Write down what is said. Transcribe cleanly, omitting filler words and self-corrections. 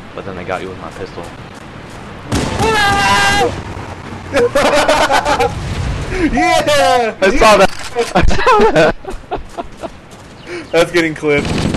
but then I got you with my pistol. Yeah! I saw that. I saw that. That's getting clipped.